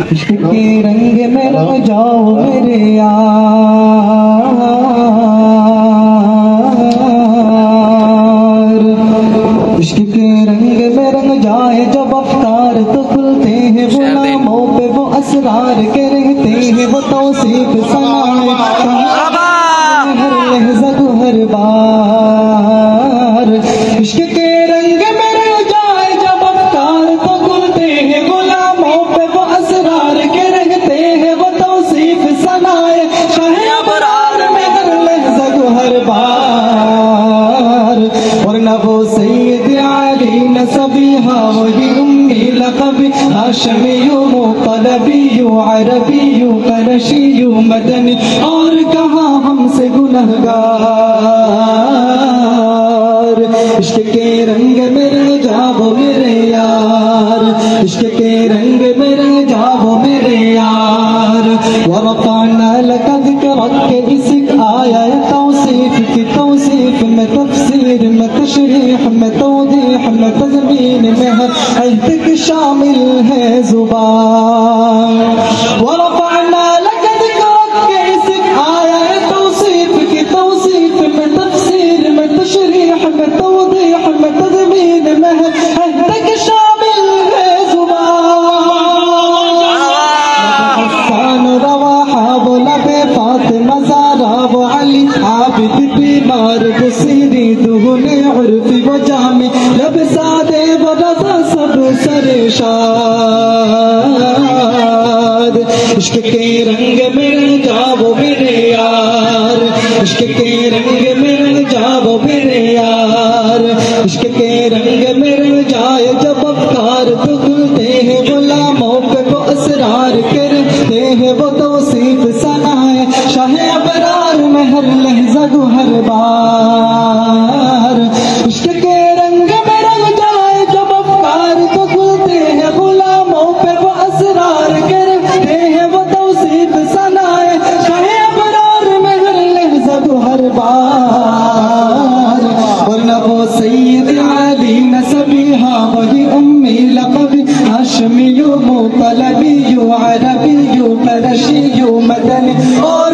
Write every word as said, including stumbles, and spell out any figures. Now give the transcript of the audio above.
عشق کے رنگ میں رنگ جاؤ میرے یار، عشق کے رنگ میں رنگ جائے جب افطار تو کھلتے ہیں وہ ناموں پہ وہ اسرار کے رہتے ہیں وہ توصیف سنائے ہر لحظہ کو ہر بار، عشق کے رنگ میں رنگ جائے جب افطار تو کھلتے ہیں وہ ناموں پہ وہ اسرار کے رہتے ہیں وہ توصیف سنائے شاہ ابرار میں ہر لحظہ کو ہر بار، اور نہ وہ سید علی نہ صبیحہ وہی امی لقب ہاشمی مطلبی عربی قرشی مدنی، اور کہاں ہم سے گنہگار، عشق کے رنگ میں رنگ جاؤ میرے یار، عشق کے رنگ میں رنگ جاؤ میرے یار، ورفعنا لك ذکرک کے اسک آیا توصیف کی توصیف میں تفسیر میں تشریح میں توضیح میں تضمین میں ہر عہد کی شامل ہے زبان، ورفعنا لك ذکرک کے اسک آیا توصیف کی توصیف میں تفسیر میں تشریح میں توضیح میں تضمین میں ہر عہد کی شامل ہے زبان، حسان رواحہ وہ لب فاطمہ زہرا وہ علی عابد بیمار وہ سیری دہن عرفی وہ جامع لب سادے وہ رضا سب سر شاد، عشق کے رنگ میں رنگ جاؤ میرے یار، عشق کے رنگ میں رنگ جاؤ میرے یار، عشق کے رنگ میں رنگ جائے جب افکار تو کھلتے ہیں وہ لاموں پہ وہ اسرار کرتے ہیں وہ توصیف سنائے شاہ ابرار میں ہر لحظہ کو ہر بار، عشق کے رنگ میں رنگ جائے جب افکار تو کھلتے ہیں غلاموں پہ وہ اسرار کرتے ہیں وہ توصیف سنائے شاہ ابرار میں ہر لحظہ کو ہر بار، ورنہ وہ سید علی نہ صبیحہ وہی امی لقب ہاشمی مطلبی عربی قرشی مدنی، اور